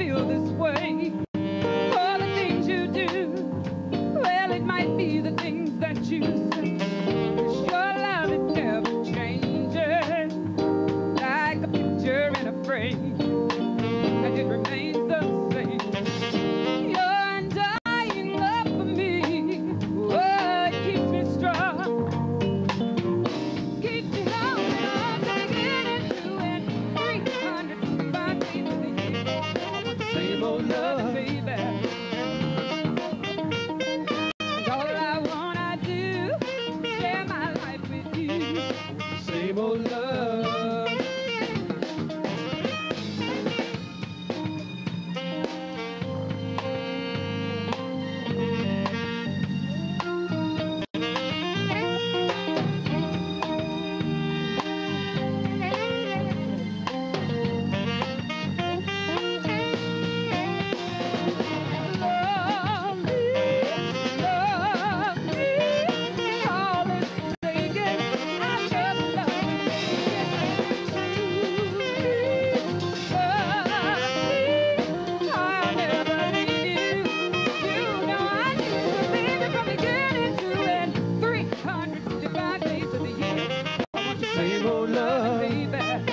feel this way for the things you do. Well, it might be the things that you say. Your love, it never changes, like a picture in a frame, and it remains the same. Your undying love for me, oh, it keeps me strong, keeps me holding on to beginning to end. 365 days of the year, same old love, baby. And all I wanna do, share my life with you. Same old love. Same old love, baby.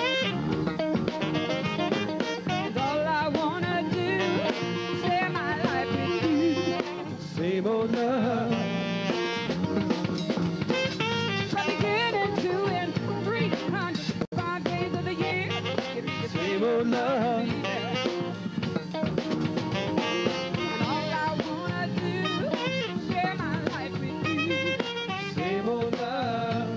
And all I wanna do, share my life with you. Same old love. From beginning to end, 305 days of the year. Same old love. And all I wanna do, share my life with you. Same old love.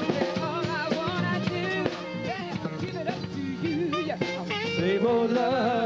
Same old love.